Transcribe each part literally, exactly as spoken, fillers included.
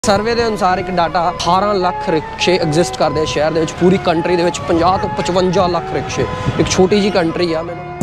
Survey ਦੇ ਅਨੁਸਾਰ ਇੱਕ ਡਾਟਾ ਅਠਾਰਾਂ ਲੱਖ ਰਿਕਸ਼ੇ ਐਗਜ਼ਿਸਟ ਕਰਦੇ ਆ ਸ਼ਹਿਰ ਦੇ ਵਿੱਚ। ਪੂਰੀ ਕੰਟਰੀ ਦੇ ਵਿੱਚ ਪੰਜਾਹ ਤੋਂ ਪਚਵੰਜਾ ਲੱਖ ਰਿਕਸ਼ੇ। ਇੱਕ ਛੋਟੀ ਜਿਹੀ ਕੰਟਰੀ ਆ। ਮੈਨੂੰ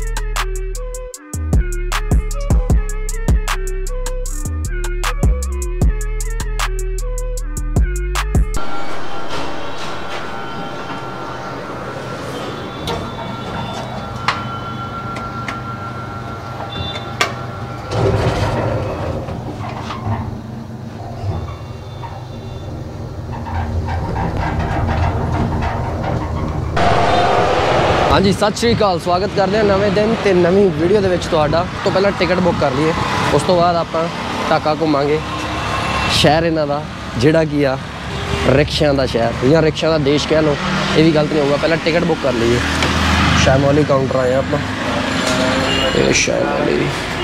हाँ जी सत श्री अकाल, स्वागत करते हैं नवे दिन ते नवी वीडियो दे विच। तुहाडा तो पहला टिकट बुक कर लीए, उस तो बाद आपां ढाका घुमांगे। शहर इन्हां दा जिहड़ा कि आ रिक्शियां दा शहर या रिक्शियां दा देश कह लो, ये भी गलत नहीं होगा। पहला टिकट बुक कर लीए। शामोली काउंटर आए आपां, शामोली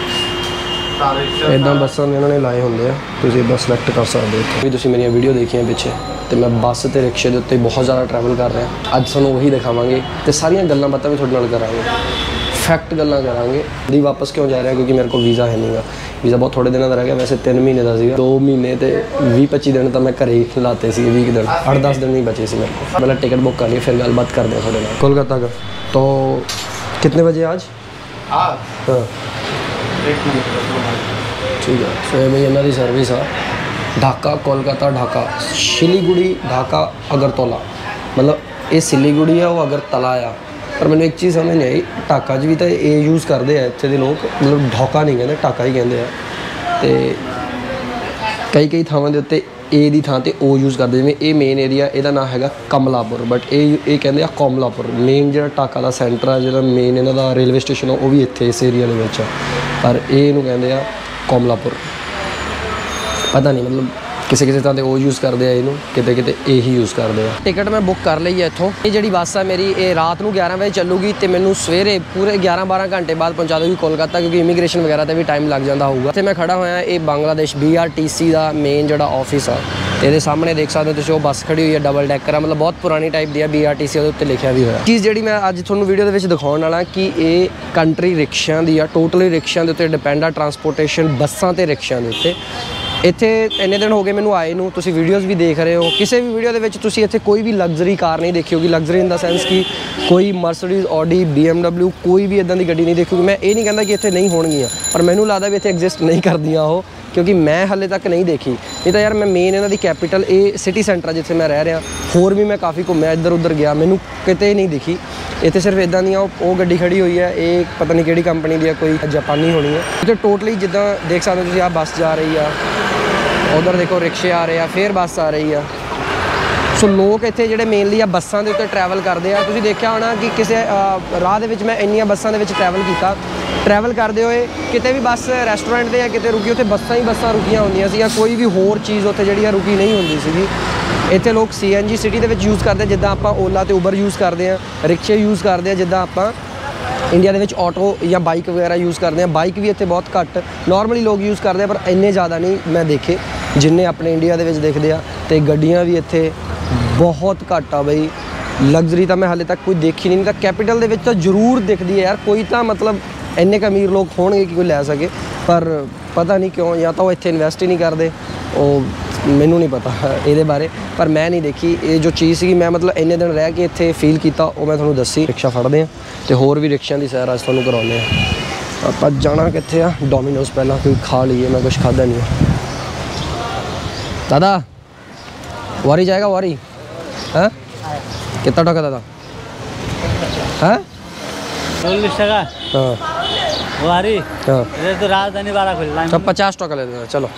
इदां बसां इन्होंने लाए होंदे आ, तुसीं इदां सिलेक्ट कर सकदे हो। भी तुसीं मेरियां वीडियो देखियां पिछे तो मैं बस तो रिक्शे के उत्ते बहुत ज़्यादा ट्रैवल कर रहा। अज तुहानूं वही दिखावांगे तो सारियां गल्लां बातां भी तुहाडे नाल करांगे, फैक्ट गल्लां करांगे। दी वापस क्यों जा रहा क्योंकि मेरे को वीज़ा है नहीं गा। वीज़ा बहुत थोड़े दिनों का रह गया, वैसे तीन महीने का सीगा। दो महीने तो भी पच्ची दिन तो मैं घरे ही लाते सी, भी दिन अठ दस दिन नहीं बचे सी मेरे को। पहले टिकट बुक कर लिए, फिर गलबात करते हैं थोड़े नाल। कोलकाता का तो कितने बजे आज? हाँ ठीक है। सो ये भाई इन्हों की सर्विस आ ढाका कोलकाता ढाका सिलीगुड़ी ढाका अगरतला। मतलब ये सिलीगुड़ी है, वो अगरतला आ। पर मैंने एक चीज़ समझ नहीं आई, ढाका च भी तो ये यूज़ करते हैं इतने लोग, मतलब ढाका नहीं कहते ढाका ही कहते हैं। तो कई कई थावां दे उत्ते ए दी थां ते ओ यूज़ करते। जिवें ये मेन एरिया, ਇਹਦਾ नाम हैगा कमलापुर, बट ये ये कहते हैं कोमलापुर। मेन जो ढाका का सेंटर है, जो मेन इन्हां दा रेलवे स्टेशन है, वो भी इत्थे इस एरिया दे विच आ। पर ये इहनूं कहते हैं कोमलापुर। पता नहीं, मतलब किसी किसी तरह वो यूज़ करते हैं, इनू किते किते यही यूज़ करते हैं। टिकट मैं बुक कर ली है इत्थों। ये जी बस है मेरी, ये रात को ग्यारह बजे चलूगी तो मैनू सवेरे पूरे ग्यारह बारह घंटे बाद पहुँचा दूगी कोलकाता, क्योंकि इमीग्रेशन वगैरह से भी टाइम लग जाता होगा। तो मैं खड़ा होया, ये Bangladesh B R T C का मेन जो ऑफिस आ। ये सामने देख सकते हो, बस खड़ी हुई है डबल डेकर, मतलब बहुत पुरानी टाइप दी है। बी आर टी सी उत्ते लिखा भी हुआ। चीज़ जी मैं अज थोनू वीडियो के दिखाने वाला कि ये कंट्री रिक्शियां दी आ, टोटली रिक्शियां दे उत्ते डिपेंड आ। ट्रांसपोर्टेशन बसां ते रिक्शियां दे उत्ते। इत्थे इन्ने दिन हो गए मैनू आए नूं, तुसीं वीडियोज़ भी देख रहे हो। किसी भी वीडियो के तुसीं इत्थे कोई भी लग्जरी कार नहीं देखी होगी। लग्जरी इन द सेंस कि कोई Mercedes Audi B M W कोई भी इदां दी गड्डी नहीं देखी होगी। मैं ये नहीं कहता कि इत्थे नहीं होणगियां, पर मैनू लगदा भी इत्थे एग्जिस्ट नहीं करदियां वो, क्योंकि मैं हाले तक नहीं देखी। नहीं तो यार मैं मेन इन्हां दी कैपिटल ये सिटी सेंटर जिथे मैं रह रहा, होर भी मैं काफ़ी घूमया, इधर उधर गया, मैनू किते नहीं दिखी। इत्थे सिर्फ इदां दियां वो गड्डी खड़ी हुई है, ये पता नहीं किहड़ी कंपनी दी है, कोई जापानी होनी है। इत्थे टोटली जिद्दां देख सकते हो तुसीं, आ बस जा रही है, उधर देखो रिक्शे आ रहे हैं, फिर बस आ रही है। सो लोग इत्थे जिहड़े मेनली आ बसां दे उत्ते ट्रैवल करते हैं। तुसीं देखिया होना कि किसी राह दे विच मैं इन्नियां बसां दे विच ट्रैवल किया। ट्रैवल करते हुए किते भी बस रेस्टोरेंट से या किते रुकी, उत्थे बसां ही बसां रुकियां होंदियां सी, कोई भी होर चीज़ उत्थे जिहड़ी रुकी नहीं होंदी सीगी। इत्थे लोग सी एन जी सिटी दे विच यूज़ करते, जिद्दां आपां ओला ते उबर यूज़ करते हैं, रिक्शे यूज़ करते हैं, जिद्दां आपां इंडिया के विच ऑटो या बाइक वगैरह यूज़ करते हैं। बाइक भी इत्थे बहुत घट नॉर्मली लोग यूज़ करते हैं, पर इन्ने ज़्यादा नहीं मैं देखे जिन्ने अपने इंडिया के देखते हैं। तो गड्डियाँ भी इत्थे बहुत घट आ बई। लग्जरी तो मैं हाले तक कोई देखी नहीं। तो कैपिटल के तो जरूर दिखती है यार, कोई तो मतलब इन्ने क अमीर लोग होणगे कि कोई लै सके, पर पता नहीं क्यों, या तो इत्थे इन्वेस्ट ही नहीं करते, मैनू नहीं पता ये बारे। पर मैं नहीं देखी ये जो चीज़ सी। मैं मतलब इन्ने दिन रह के इत्थे फील किया, वो मैं तुहानूं दसी। रिक्शा फड़ते हैं तो होर भी रिक्शियां की सैर अज तुहानूं करवाउने आ। आपां जाना कित्थे आ? डोमीनोज पहला कोई खा लीए, मैं कुछ खादा नहीं है। दादा वारी जाएगा? वारी हाँ कितना टका दादा? हाँ चल्लिस टका हाँ वारी। हाँ तो राजधानी बारह खुल सब पचास टका ले देना। चलो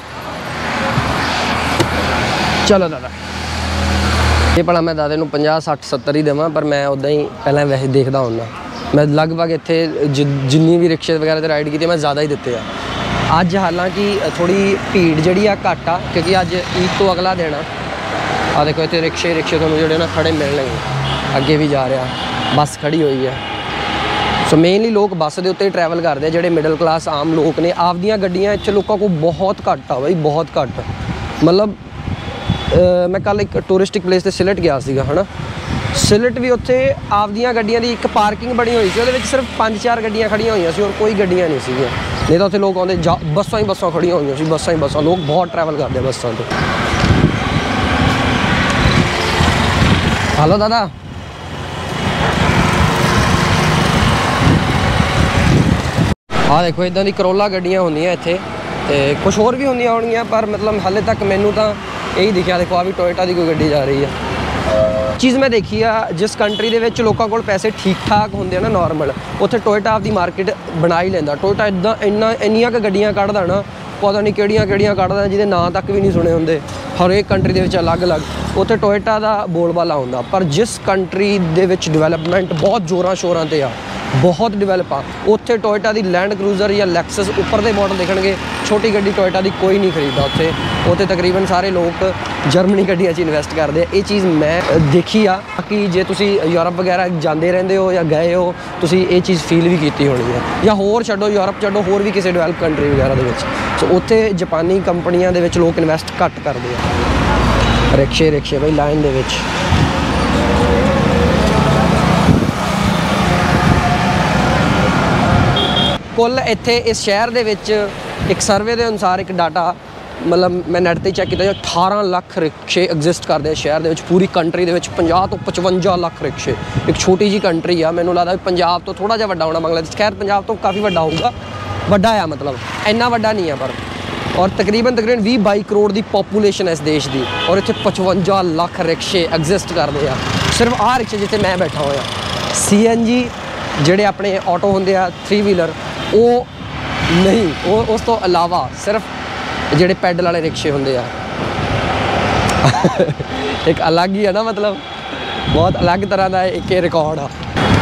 चलो दादा। ये भला मैं दादे नूं पचास सठ सत्तर ही देवां, पर मैं उदा ही पहले वैसे देखदा हुंदा। मैं लगभग इत्थे जिन्नी भी रिक्शे वगैरह ते राइड की मैं ज़्यादा ही दिते आ। अज हालांकि थोड़ी भीड़ जिहड़ी आ घट आ, क्योंकि अज ईद तो अगला दिन आ। देखो इत्थे रिक्शे रिक्शे तुहानूं जिहड़े ना खड़े मिलणगे। अगे भी जा रहा, बस खड़ी हुई है। सो मेनली लोग बस के उत्ते ट्रैवल करते हैं, जिहड़े मिडल क्लास आम लोग ने। आपदियां गड्डियां इत्थे लोगों को बहुत घट आ बई, बहुत घट। मतलब Uh, मैं कल एक टूरिस्टिक प्लेस से सिलट गया सीगा, है ना। सिलट भी उत्थे आपदियां गड्डियां दी एक पार्किंग बनी हुई सी, उहदे विच सिर्फ पांच चार गड्डियां खड़ियां हुई सी और कोई गड्डियां नहीं सीगियां। नहीं तो उत्थे लोग आउंदे बसां ही बसां खड़ियां हुई सी, बसां ही बसां। लोग बहुत ट्रैवल करते हैं बसां तो। हेलो दादा हाँ देखो इदां दी करोला गड्डियां होंदियां इत्थे ते कुछ होर भी होंदियां होणगियां पर मतलब हाले तक मैनू तां यही दिखिया। देखो आ भी टोयोटा की कोई गड्डी जा रही है। चीज़ मैं देखी आ जिस कंट्री दे विच लोकां कोल पैसे ठीक ठाक होंदे ना नॉर्मल उत्थे टोयोटा आपदी मार्केट बना ही लैंदा। टोयोटा इदां इन्ना इन्नियां क गड्डियां कढदा ना पता नहीं किहड़ियां किहड़ियां कढदा जिहदे नां तक भी नहीं सुने होंदे। हर एक कंट्री दे विच अलग अलग उत्थे टोयोटा दा बोलबाला होंदा। पर जिस कंट्री दे विच डिवेलपमेंट बहुत जोरां शोरां ते आ बहुत डिवेलप आ उत्थे टोयोटा दी लैंड क्रूज़र या लैक्सस उपर दे मॉडल देखणगे। छोटी गड्डी टोयोटा दी कोई नहीं खरीददा उत्थे। उत्थे तकरीबन सारे लोग जर्मनी गड्डियां च इन्वेस्ट करदे आ। ये चीज़ मैं देखी आ कि जे तुसी यूरोप वगैरह जांदे रहिंदे हो या गए हो तुसी ये चीज़ फील भी कीती होनी है। या होर छड्डो यूरोप छड्डो होर भी किसी डिवेलप कंट्री वगैरह दे विच सो उत्थे जापानी कंपनियां दे विच लोग इन्वेस्ट घੱਟ करदे आ। रिक्शे रिक्शे बई लाइन दे विच कुल इत्थे इस शहर दे विच एक सर्वे के अनुसार एक डाटा मतलब मैं नैट ते चैक किया अठारह लाख रिक्शे एग्जिस्ट करते हैं शहर दे विच। पूरी कंट्री दे विच पचास तो पचवंजा लाख रिक्शे। एक छोटी जी कंट्री आ मैनूं लगदा पंजाब तो थोड़ा जिहा वड्डा होना बांग्लादेश। खैर पंजाब तो काफ़ी वड्डा होऊगा वड्डा आ मतलब इन्ना वड्डा नहीं है पर और तकरीबन तकरीबन भी बाई करोड़ की पॉपूलेशन है इस देश की और इत्थे पचवंजा लाख रिक्शे एग्जिस्ट करते हैं। सिर्फ आ रिक्शे जिथे मैं बैठा होया सी एन जी जिहड़े अपने ऑटो होंदे आ थ्री व्हीलर वो नहीं वो उस तो अलावा सिर्फ जिहड़े पैडल वाले रिक्शे होंदे आ एक अलग ही है ना मतलब बहुत अलग तरह का एक रिकॉर्ड आ।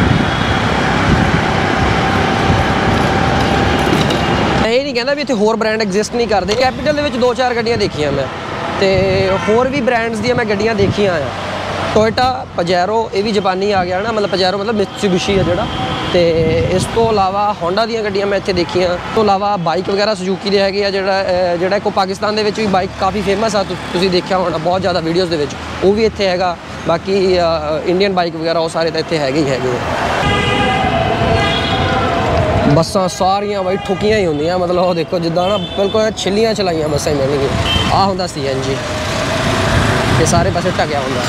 मैं ये नहीं कहना भी इत्थे होर ब्रांड एग्जिस्ट नहीं करते। कैपिटल दे विच दो चार गड्डियां देखियां मैं ते होर भी ब्रांड्स दी मैं गड्डियां देखियां आ। टोयोटा पजैरो ये भी जापानी आ गया ना मतलब पजैरो मतलब मित्सुबिशी है जोड़ा। तो इस तो अलावा होंडा दी गड्डियां मैं इत्थे देखियां। तो अलावा बाइक वगैरह सुजुकी दे हैगे जोड़ा जोड़ा एक पाकिस्तान दे विच भी बाइक काफ़ी फेमस आ तुसीं देखिया होना बहुत ज़्यादा वीडियोज़ दे विच वो भी इत्थे हैगा। बाकी इंडियन बाइक वगैरह वो सारे तो इत्थे हैगे ही हैगे। बसां सारियां बई ठुकियां ही होंदियां मतलब वो देखो जिद्दां ना बिल्कुल छिल्लियां चलाइयां बसां ही मैंने आ हुंदा सी एन जी ये सारे पासे ढकिया हुंदा।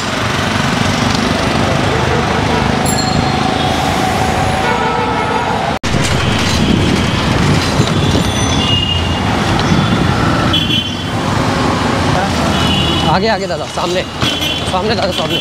आगे आगे दादा सामने सामने दादा सामने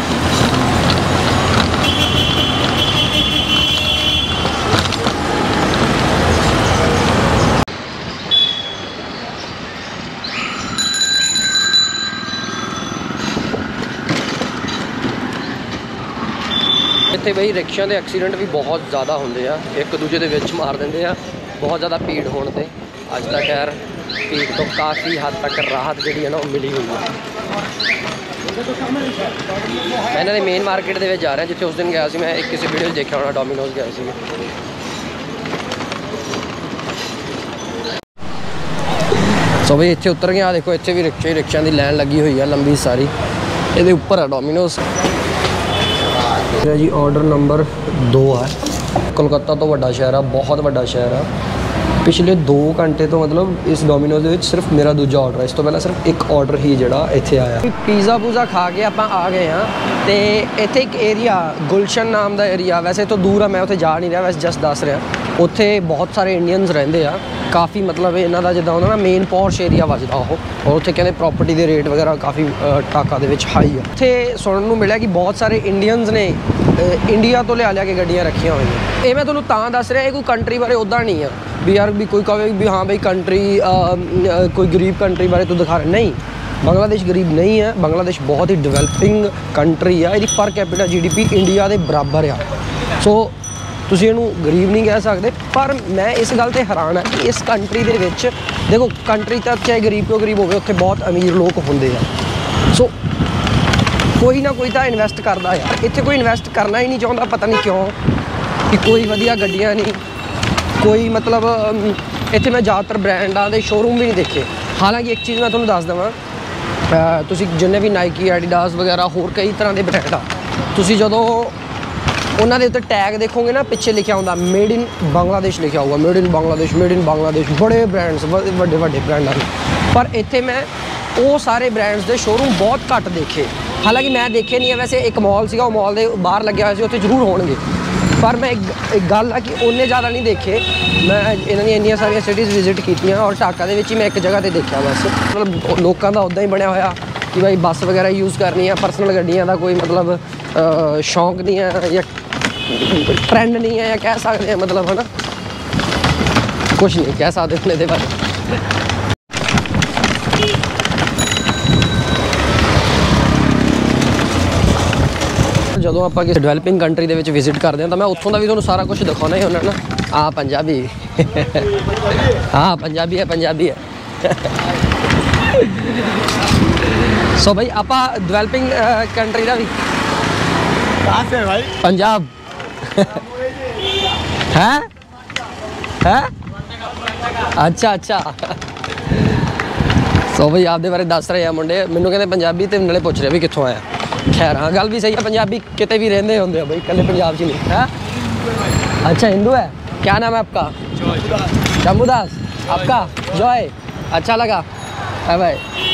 इत्थे बई रिक्शा के एक्सीडेंट भी बहुत ज़्यादा होंदे आ एक दूजे दे विच मार दिंदे आ बहुत ज़्यादा भीड़ होने ते अज तक खैर भीड़ तो काफ़ी हद तक राहत जी है ना वो मिली हुई है। मैं इन्होंने मेन मार्केट के जा रहा जिथे उस दिन गया मैं एक किसी वीडियो देखा होना डोमिनोज गया सी। सो भाई इतने उतर गया देखो इतने भी रिक्शे रिक्शा की लैन लगी हुई है लंबी सारी ये उपर है डोमिनोज। जी ऑर्डर नंबर दो है। कोलकाता तो वड्डा शहर है बहुत वड्डा शहर है। पिछले दो घंटे तो मतलब इस डोमिनोज के सिर्फ मेरा दूजा ऑर्डर है। इस तो पहले सिर्फ एक ऑर्डर ही जोड़ा इत्थे आया। पीज़ा पूज़ा खा के आप आ गए हाँ तो इत्थे एक एरिया गुलशन नाम का एरिया वैसे तो दूर है मैं उत्थे जा नहीं रहा वैसे जस्ट दस रहा उत्थे बहुत सारे इंडियंस रहिंदे आ काफ़ी मतलब इन्हों का जिदा होंदा ना मेन पॉश एरिया वजदा वो और उत्थे कहते प्रॉपर्टी के रेट वगैरह काफ़ी टाका दे विच हाई है। उत्थे सुनने को मिला कि बहुत सारे इंडियंस ने इंडिया तो लिया लिया के गड्डियां रखियां हुई हैं। ये मैं तुहानूं तां दस रहा कोई कंट्री बारे उदा नहीं है भी यार भी कोई कहे भी हाँ भाई कंट्री कोई गरीब कंट्री बारे तू दिखा रहे नहीं। बांग्लादेश गरीब नहीं है बांग्लादेश बहुत ही डिवेलपिंग कंट्री है। ये per capita G D P India के बराबर आ सो तुसीं इहनूं गरीब नहीं कह सकते। पर मैं इस गल ते हैरान है कि इस कंट्री दे विच देखो कंट्री तो चाहे गरीब क्यों गरीब होवे उत्थे बहुत अमीर लोग होंदे आ सो कोई ना कोई तो इन्वेस्ट करता है। इत्थे कोई इन्वेस्ट करना ही नहीं चाहता पता नहीं क्यों कि कोई वधिया गड्डियां नहीं कोई मतलब इत्थे मैं ज़्यादातर ब्रांडां दे शोरूम भी नहीं देखे। हालांकि एक चीज़ मैं तुहानूं दस देवां तुसीं जिन्ने भी नाइकी एडिडास वगैरह होर कई तरह के ब्रांड आ तुसीं जदों उन्हां दे उत्ते टैग देखोगे ना पिछे लिखा होंदा मेड इन बांग्लादेश लिखा होगा made in Bangladesh made in Bangladesh बड़े ब्रांड्स वड्डे वड्डे ब्रांडां पर इत्थे मैं वो सारे ब्रांड्स के शोरूम बहुत घट देखे ਹਾਲਾਂਕਿ ਮੈਂ ਦੇਖੇ ਨਹੀਂ ਹੈ, ਵੈਸੇ ਇੱਕ ਮਾਲ ਸੀਗਾ, ਉਹ ਮਾਲ ਦੇ ਬਾਹਰ ਲੱਗਿਆ ਹੋਇਆ ਸੀ, ਉੱਥੇ ਜ਼ਰੂਰ ਹੋਣਗੇ, ਪਰ ਮੈਂ ਇੱਕ ਇੱਕ ਗੱਲ ਆ ਕਿ ਉਹਨੇ ਜ਼ਿਆਦਾ ਨਹੀਂ ਦੇਖੇ। ਮੈਂ ਇਹਨਾਂ ਦੀਆਂ ਇੰਨੀਆਂ ਸਾਰੀਆਂ ਸਿਟੀਜ਼ ਵਿਜ਼ਿਟ ਕੀਤੀਆਂ ਔਰ ਢਾਕਾ ਦੇ ਵਿੱਚ ਹੀ ਮੈਂ ਇੱਕ ਜਗ੍ਹਾ 'ਤੇ ਦੇਖਿਆ ਬਸ। ਮਤਲਬ ਲੋਕਾਂ ਦਾ ਉੱਦਾਂ ਹੀ ਬਣਿਆ ਹੋਇਆ ਕਿ ਭਾਈ ਬੱਸ ਵਗੈਰਾ ਯੂਜ਼ ਕਰਨੀ ਆ, ਪਰਸਨਲ ਗੱਡੀਆਂ ਦਾ ਕੋਈ ਮਤਲਬ ਸ਼ੌਂਕ ਨਹੀਂ ਹੈ ਜਾਂ ट्रेंड नहीं है, या कह सकते हैं मतलब है ना, कुछ नहीं कह सकते अपने दे बारे। ਜਦੋਂ ਆਪਾਂ ਕਿਸੇ ਡਿਵੈਲਪਿੰਗ ਕੰਟਰੀ ਦੇ ਵਿੱਚ ਵਿਜ਼ਿਟ ਕਰਦੇ ਹਾਂ ਤਾਂ ਮੈਂ ਉੱਥੋਂ ਦਾ ਵੀ ਤੁਹਾਨੂੰ ਸਾਰਾ ਕੁਝ ਦਿਖਾਉਣਾ ਹੀ ਹੁੰਦਾ ਨਾ। ਆ ਪੰਜਾਬੀ ਹਾਂ ਪੰਜਾਬੀ ਹੈ ਪੰਜਾਬੀ ਹੈ ਸੋ ਭਾਈ ਆਪਾਂ ਡਿਵੈਲਪਿੰਗ ਕੰਟਰੀ ਦਾ ਵੀ ਕਹਾਂ ਸੇ ਭਾਈ ਪੰਜਾਬ है है अच्छा अच्छा सो भाई आपके बारे दस रहे हैं मुंडे, मैनू कहते पंजाबी तो नाले पुछ रहे भी कितों आया। खैर हाँ गल भी सही है, पंजाबी किते भी रहंदे होंदे आ भाई, कल्ले पंजाब च नहीं है। अच्छा हिंदू है, क्या नाम है आपका? शंभूदास। आपका जॉय, अच्छा लगा है भाई।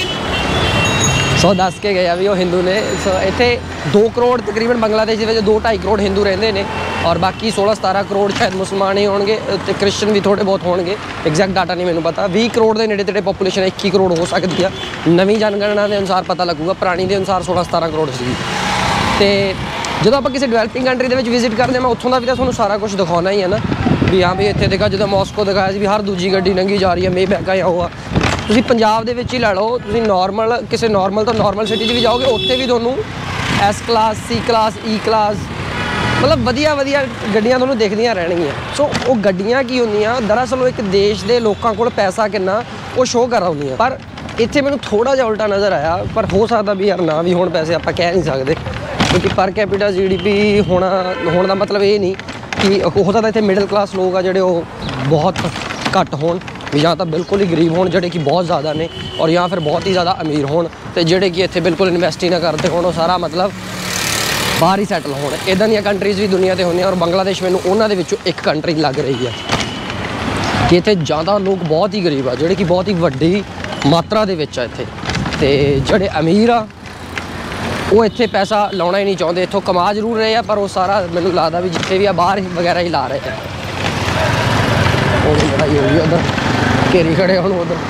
सौ दस के गए अभी वो हिंदू ने। सो इतने दो करोड़ तकरीबन बांग्लादेश के दो ढाई करोड़ हिंदू रहते हैं और बाकी सोलह सतारह करोड़ शायद मुसलमान ही होंगे, तो क्रिश्चन भी थोड़े बहुत होंगे, एग्जैक्ट डाटा नहीं मैंने पता। बीस करोड़ के नेड़े तेड़े पॉपूलेशन इक्की करोड़ हो सकती है, नवीं जनगणना के अनुसार पता लगूगा, पुरानी के अनुसार सोलह सतारह करोड़ सी। तो जो आप किसी डिवेलपिंग कंट्री के विजिट करते हैं मैं उत्थों का भी तो तुहानूं सारा कुछ दिखाना ही है ना भी। हाँ भी इत्थे देखा जो मॉस्को दिखाया भी हर दूजी गड्डी लंघी जा रही है, मे बैका या हुआ। ਤੁਸੀਂ ਪੰਜਾਬ ਦੇ ਵਿੱਚ ਹੀ ਲੈ ਲਓ, ਤੁਸੀਂ ਨਾਰਮਲ ਕਿਸੇ ਨਾਰਮਲ ਤੋਂ ਨਾਰਮਲ ਸਿਟੀ 'ਚ ਵੀ ਜਾਓਗੇ ਉੱਥੇ ਵੀ ਤੁਹਾਨੂੰ S class, C class, E class ਮਤਲਬ ਵਧੀਆ ਵਧੀਆ ਗੱਡੀਆਂ ਤੁਹਾਨੂੰ ਦਿਖਦੀਆਂ ਰਹਿਣਗੀਆਂ। ਸੋ ਉਹ ਗੱਡੀਆਂ ਕੀ ਹੁੰਦੀਆਂ ਦਰਅਸਲ ਉਹ ਇੱਕ ਦੇਸ਼ ਦੇ ਲੋਕਾਂ ਕੋਲ ਪੈਸਾ ਕਿੰਨਾ ਉਹ ਸ਼ੋਅ ਕਰਾਉਂਦੀਆਂ। ਪਰ ਇੱਥੇ ਮੈਨੂੰ ਥੋੜ੍ਹਾ ਜਿਹਾ ਉਲਟਾ ਨਜ਼ਰ ਆਇਆ, ਪਰ ਹੋ ਸਕਦਾ ਵੀ ਯਾਰ ਨਾ ਵੀ ਹੁਣ ਪੈਸੇ ਆਪਾਂ ਕਹਿ ਨਹੀਂ ਸਕਦੇ ਕਿਉਂਕਿ ਪਰ ਕੈਪੀਟਲ ਜੀ ਡੀ ਪੀ ਹੋਣਾ ਹੋਣ ਦਾ ਮਤਲਬ ਇਹ ਨਹੀਂ ਕਿ ਹੋ ਸਕਦਾ ਇੱਥੇ ਮਿਡਲ ਕਲਾਸ ਲੋਕ ਆ ਜਿਹੜੇ ਉਹ ਬਹੁਤ ਘੱਟ ਹੋਣ भी, या तो बिल्कुल ही गरीब होने जोड़े कि बहुत ज़्यादा ने और या फिर बहुत ही ज़्यादा अमीर होने तो जोड़े कि इतने बिल्कुल इन्वेस्ट ही ना करते हो सारा मतलब बाहर ही सैटल होने। इदां दी कंट्रीज़ भी दुनिया ते होंदियां और बांग्लादेश मैनूं उन्हां दे विचों एक कंट्री लग रही है कि इत्थे ज़्यादा लोग बहुत ही गरीब आ जोड़े कि बहुत ही वड्डी मात्रा दे विच आ इत्थे, ते जोड़े अमीर आ वो इत्थे पैसा लाउणा ही नहीं चाहुंदे, इत्थों कमा जरूर रहे हैं पर वो सारा मैनूं लगदा भी जिथे भी आ बाहर वगैरह ही ला रहे हैं। वो लड़ाई हो गई उधर घेरी खड़े हूँ उधर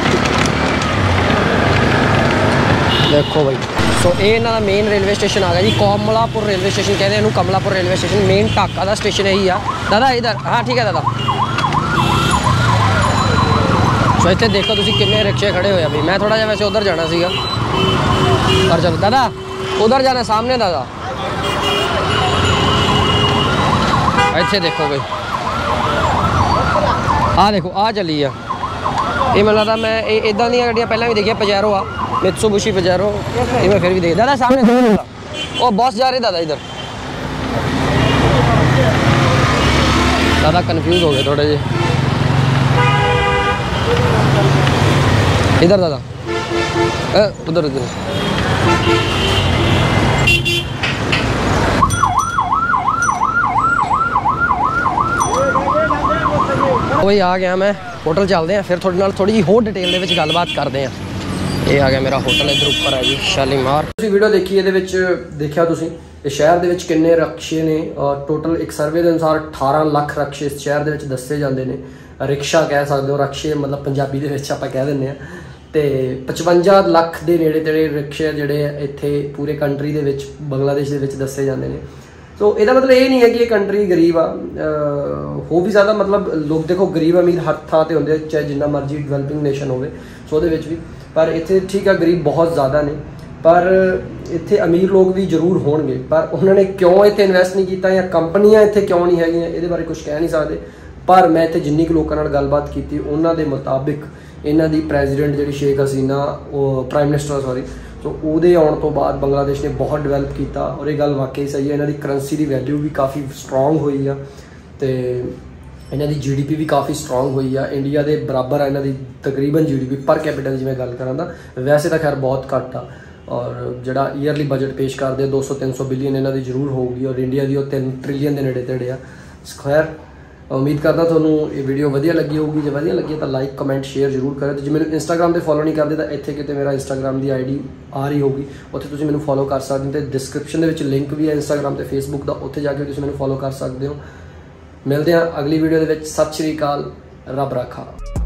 देखो भाई। सो ये इन्हों का मेन रेलवे स्टेशन आ गया जी, कमलापुर रेलवे स्टेशन कहते हैं, Kamalapur railway station main Dhaka का स्टेशन यही आ। दादा इधर हाँ ठीक है दादा। सो इतने देखो तुम किन्ने रिक्शे खड़े हुए भाई, मैं थोड़ा जहा वैसे उधर जाना सीगा पर चलो दादा उधर जाना सामने दादा। इतने देखो भाई आ देखो आ चली आ ये मैं लगता मैं इदा दी गड्डियाँ पहले भी देखिया, पजैरो आ मित्सुबिशी पजैरो ये मैं फिर भी देख दादा सामने ओ बॉस जा रहे दादा इधर। दादा कन्फ्यूज हो गए थोड़े जे इधर दादा ए, उधर उधर वही आ गया मैं होटल चलते हैं फिर थोड़े नाल थोड़ी जी होर डिटेल दे विच गलबात करते हैं। ये आ गया मेरा होटल इधर उपर है जी शालीमार। तुसीं वीडियो देखी ये देखिया तुसीं इस शहर दे विच किन्ने रक्शे ने और टोटल एक सर्वे के अनुसार अठारह लाख रक्शे इस शहर दे विच दस्से जांदे ने। रिक्शा कह सकते हो, रक्शे मतलब पंजाबी दे विच आपां कह दिंदे आ। ते पचवंजा लाख के नेड़े तेड़े रिक्शे जिहड़े इत्थे पूरे कंट्री दे विच बांग्लादेश दे विच दस्से जांदे ने। तो इसका मतलब ये नहीं है कि ये कंट्री गरीब आ, हो भी ज़्यादा मतलब लोग देखो गरीब अमीर हर थां ते होंदे चाहे जिन्ना मर्जी डिवेलपिंग नेशन होवे सो उहदे विच भी, पर इत्थे ठीक है गरीब बहुत ज़्यादा ने पर इत्थे अमीर लोग भी जरूर होणगे, पर उन्होंने क्यों इत्थे इन्वेस्ट नहीं किया या कंपनियां इत्थे क्यों नहीं हैगियां इहदे बारे कुछ कह नहीं सकते। पर मैं इत्थे जिन्नी लोगों नाल गलबात की उन्हां दे मुताबिक इन्हां दी प्रेजिडेंट जिहड़ी Sheikh Hasina prime minister sorry तो ਉਹਦੇ आने तो बाद बांग्लादेश ने बहुत डिवेलप किया और ये गल वाकई सही है। इन्हां दी करंसी की वैल्यू भी काफ़ी स्ट्रोंग हुई है तो इन्हां दी जी डी पी भी काफ़ी स्ट्रोंग हुई है, इंडिया के बराबर है इन्हां दी तकरीबन G D P per capital जिवें गल करां तां वैसे तो खैर बहुत घट आ और जिहड़ा ईयरली बजट पेश करते दो सौ तीन सौ बिलियन इन्हां दी जरूर होगी और इंडिया की तीन ट्रिलियन के नेड़े तेड़े आ। खैर ਉਮੀਦ ਕਰਦਾ ਤੁਹਾਨੂੰ ਇਹ ਵੀਡੀਓ ਵਧੀਆ ਲੱਗੀ ਹੋਊਗੀ। ਜੇ ਵਧੀਆ ਲੱਗੀ ਤਾਂ ਲਾਈਕ ਕਮੈਂਟ ਸ਼ੇਅਰ ਜ਼ਰੂਰ ਕਰਿਓ। ਤੇ ਜੇ ਮੈਨੂੰ ਇੰਸਟਾਗ੍ਰਾਮ ਤੇ ਫੋਲੋ ਨਹੀਂ ਕਰਦੇ ਤਾਂ ਇੱਥੇ ਕਿਤੇ ਮੇਰਾ ਇੰਸਟਾਗ੍ਰਾਮ ਦੀ ਆਈਡੀ ਆ ਰਹੀ ਹੋਊਗੀ, ਉੱਥੇ ਤੁਸੀਂ ਮੈਨੂੰ ਫੋਲੋ ਕਰ ਸਕਦੇ ਹੋ। ਤੇ ਡਿਸਕ੍ਰਿਪਸ਼ਨ ਦੇ ਵਿੱਚ ਲਿੰਕ ਵੀ ਹੈ ਇੰਸਟਾਗ੍ਰਾਮ ਤੇ ਫੇਸਬੁੱਕ ਦਾ, ਉੱਥੇ ਜਾ ਕੇ ਤੁਸੀਂ ਮੈਨੂੰ ਫੋਲੋ ਕਰ ਸਕਦੇ ਹੋ। ਮਿਲਦੇ ਹਾਂ ਅਗਲੀ ਵੀਡੀਓ ਦੇ ਵਿੱਚ। ਸਤਿ ਸ਼੍ਰੀ ਅਕਾਲ, ਰੱਬ ਰਾਖਾ।